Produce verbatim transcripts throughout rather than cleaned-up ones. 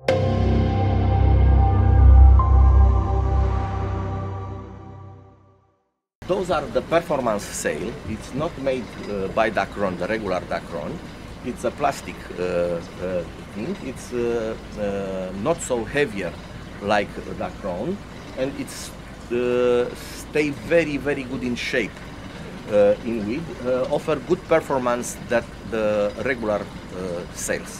Those are the performance sail. It's not made uh, by Dacron, the regular Dacron. It's a plastic uh, uh, thing. It's uh, uh, not so heavier like Dacron, and it's uh, stay very very good in shape uh, in wind. Uh, offer good performance that the regular uh, sails.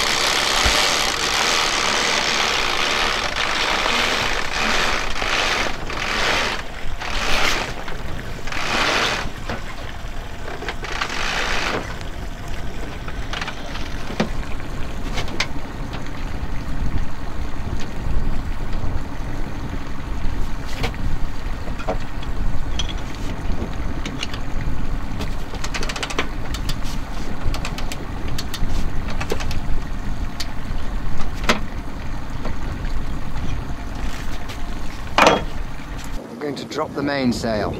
Going to drop the mainsail.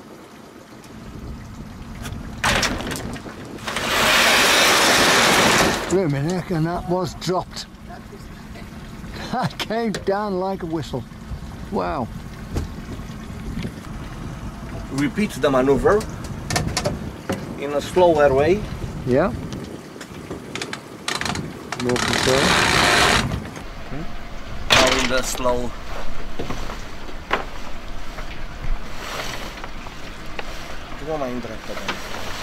Blooming heck, and that was dropped. That came down like a whistle. Wow. Repeat the maneuver in a slower way. Yeah. More control. Okay. Now in the slow. Mai în dreapta, da.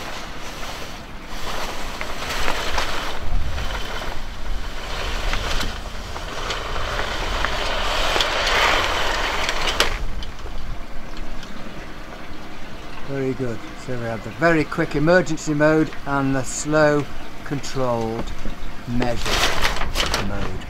Very good. So we have the very quick emergency mode and the slow controlled measured mode.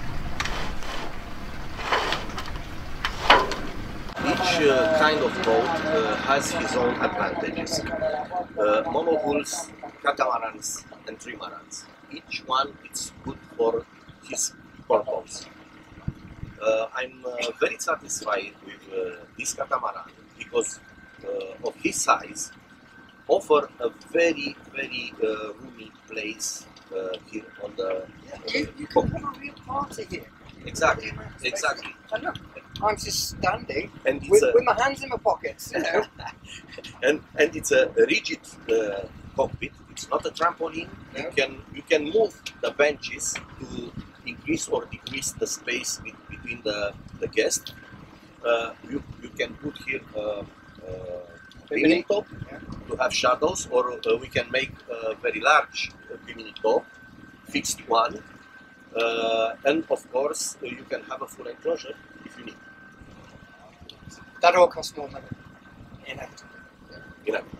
Each uh, kind of boat uh, has his own advantages. Uh, monohulls, catamarans and trimarans. Each one is good for his purpose. Uh, I'm uh, very satisfied with uh, this catamaran because uh, of his size, offer a very very uh, roomy place uh, here on the Yeah, you, you can put a real party here. exactly exactly. And look, I'm just standing And it's with, a, with my hands in my pockets, you know. and and it's a rigid uh, cockpit. It's not a trampoline. No. You can you can move the benches to increase or decrease the space be, between the the guests. Uh, you you can put here a, a bimini top Yeah. to have shadows, or uh, we can make a very large uh, bimini top, fixed one, uh, and of course uh, you can have a full enclosure if you need. That all costs more money. Inevitably. You know.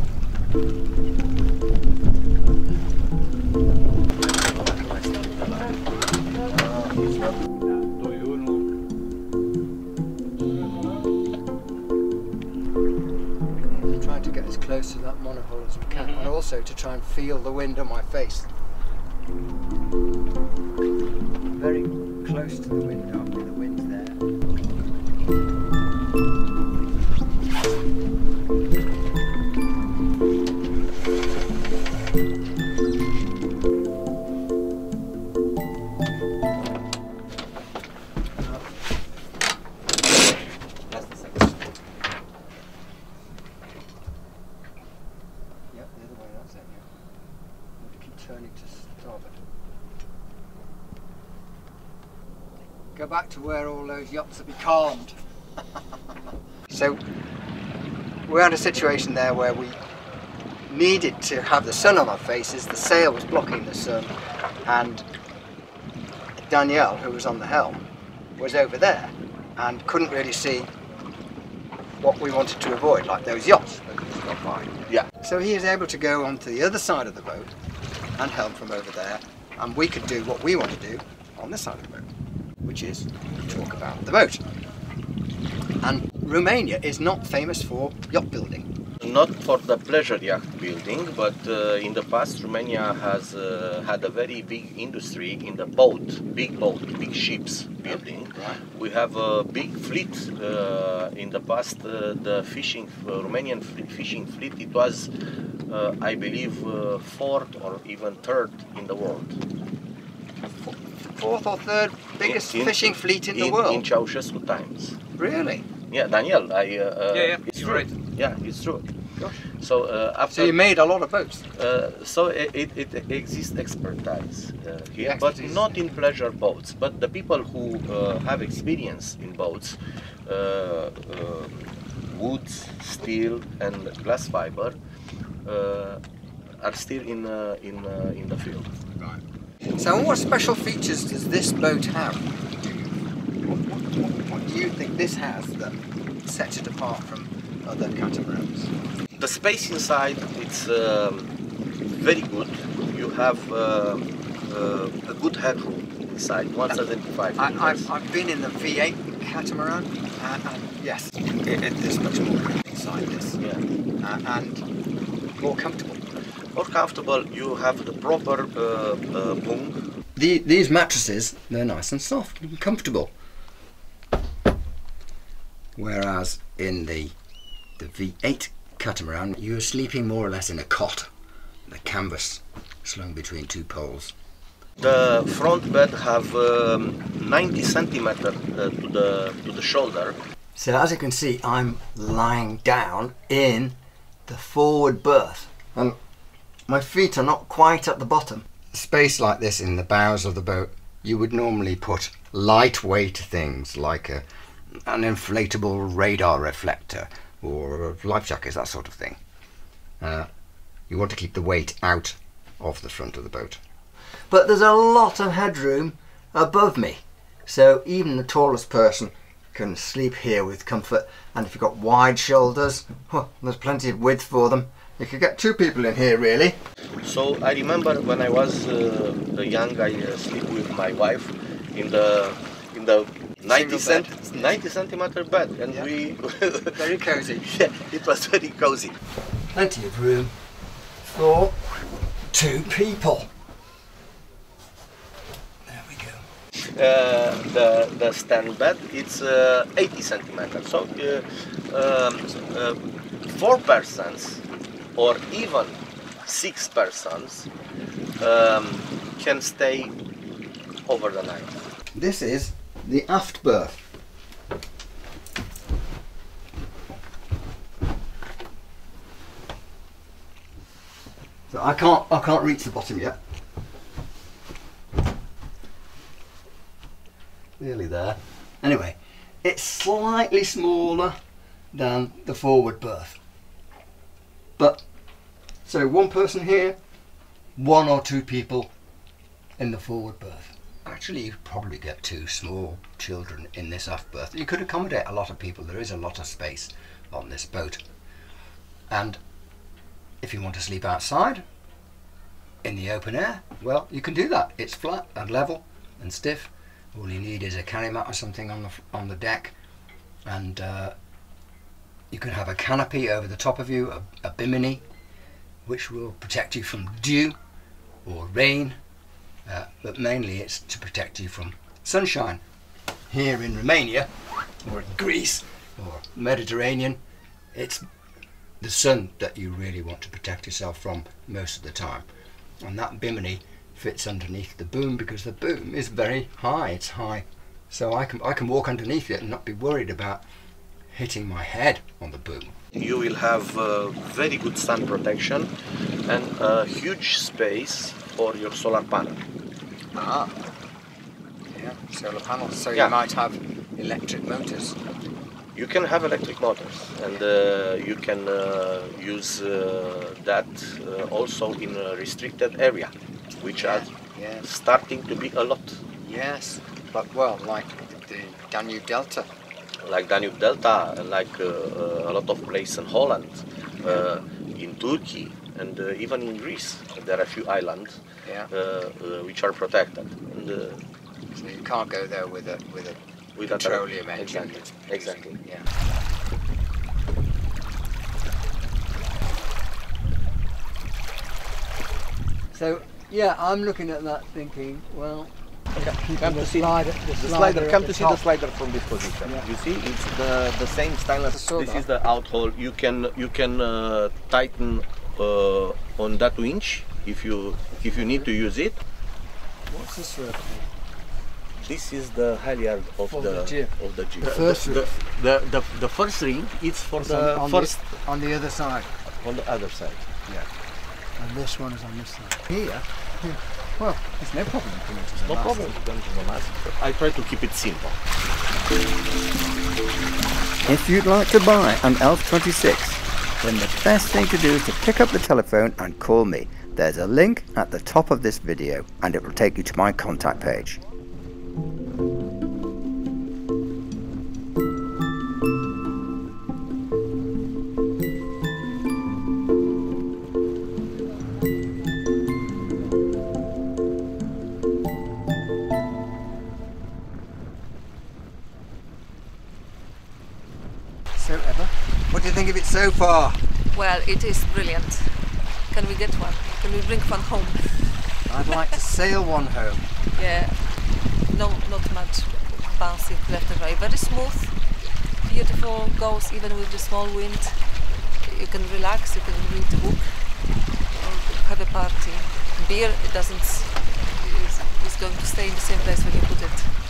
I'm trying to get as close to that monohull as we can, and also to try and feel the wind on my face. Very close to the window, the wind's there. Turning to starboard. Go back to where all those yachts are becalmed. So we had a situation there where we needed to have the sun on our faces. The sail was blocking the sun, and Danielle, who was on the helm, was over there and couldn't really see what we wanted to avoid, like those yachts that just got by. Yeah. So he is able to go onto the other side of the boat and helm from over there, and we could do what we want to do on this side of the boat, which is talk about the boat. And Romania is not famous for yacht building. Not for the pleasure yacht building, but uh, in the past Romania has uh, had a very big industry in the boat, big boat, big ships building. Right. We have a big fleet. Uh, in the past, uh, the fishing, uh, Romanian fishing fleet, it was, uh, I believe, uh, fourth or even third in the world. fourth or third biggest in, fishing fleet in, in the world. In Ceausescu times. Really? Yeah, Daniel. I. Uh, uh, yeah, yeah. It's You're true. right. Yeah, it's true. Gosh. So uh, after. So you made a lot of boats. Uh, so it, it, it exists expertise uh, here, Expertise. but not in pleasure boats. But the people who uh, have experience in boats, uh, uh, wood, steel, and glass fiber, uh, are still in uh, in uh, in the field. Right. So, what special features does this boat have? What, what, what do you think this has that sets it apart from other catamarans? The space inside, it's um, very good. You have uh, uh, a good headroom inside, one seventy-five. I, I've, I've been in the V eight catamaran, and, and yes, it, it, there's much more room inside this, Yeah. uh, and more comfortable. More comfortable. You have the proper uh, uh, bunk. The, these mattresses, they're nice and soft and comfortable. Whereas in the the V eight catamaran, you're sleeping more or less in a cot, the canvas slung between two poles. The front bed have um, ninety centimeter uh, to the to the shoulder. So as you can see, I'm lying down in the forward berth, and my feet are not quite at the bottom. Space like this in the bows of the boat, you would normally put lightweight things like a, an inflatable radar reflector or life jackets, that sort of thing. Uh, you want to keep the weight out of the front of the boat. But there's a lot of headroom above me, so even the tallest person can sleep here with comfort, and if you've got wide shoulders, well, there's plenty of width for them. You could get two people in here, really. So I remember when I was uh, young, I uh, sleep with my wife in the in the ninety, cent, ninety centimeter bed, and yeah. we Very cosy. Yeah, it was very cozy. Plenty of room for two people. There we go. Uh, the the stand bed, it's uh, eighty centimeters. So uh, um, uh, four persons or even six persons um, can stay over the night. This is the aft berth. So I can't I can't reach the bottom yet. Nearly there. Anyway, it's slightly smaller than the forward berth. But so one person here, one or two people in the forward berth. Actually, you could probably get two small children in this aft berth. You could accommodate a lot of people. There is a lot of space on this boat. And if you want to sleep outside in the open air, well, you can do that. It's flat and level and stiff. All you need is a carry mat or something on the on the deck, and uh, you can have a canopy over the top of you, a, a bimini, which will protect you from dew or rain, uh, but mainly it's to protect you from sunshine. Here in Romania, or in Greece, or Mediterranean, it's the sun that you really want to protect yourself from most of the time. And that bimini fits underneath the boom because the boom is very high, it's high. So I can, I can walk underneath it and not be worried about hitting my head on the boom. You will have uh, very good sun protection and a huge space for your solar panel. Ah, yeah, solar panels. So Yeah. you might have electric motors. You can have electric motors, and uh, you can uh, use uh, that uh, also in a restricted area, which are Yes, starting to be a lot, yes. But well, like the Danube Delta. like Danube Delta, and like uh, uh, a lot of places in Holland, uh, in Turkey, and uh, even in Greece. There are a few islands Yeah. uh, uh, which are protected. And, uh, So you can't go there with a with a with a petroleum engine. Exactly. Exactly. Yeah. So yeah, I'm looking at that thinking, well, Come to see slider, the slider. Come to see the slider from this position. You see, it's the the same stainless. saw This that. is the out hole. You can you can uh, tighten uh, on that winch if you if you need to use it. What's this for? This is the halyard of For the, the jib. of the jib. The first the, the, the, the first ring is for It's the on, on first the, on the other side. on the other side. Yeah. And this one is on this side. Here? Yeah. Well, there's no problem coming to the No mast. problem to come to the mast. I try to keep it simple. If you'd like to buy an Elf twenty-six, then the best thing to do is to pick up the telephone and call me. There's a link at the top of this video and it will take you to my contact page. So, Eva, what do you think of it so far? Well, it is brilliant. Can we get one? Can we bring one home? I'd like to sail one home. Yeah, no, not much bouncing left and right. Very smooth, beautiful, goes even with the small wind. You can relax, you can read a book, or have a party. Beer, it doesn't, it's going to stay in the same place when you put it.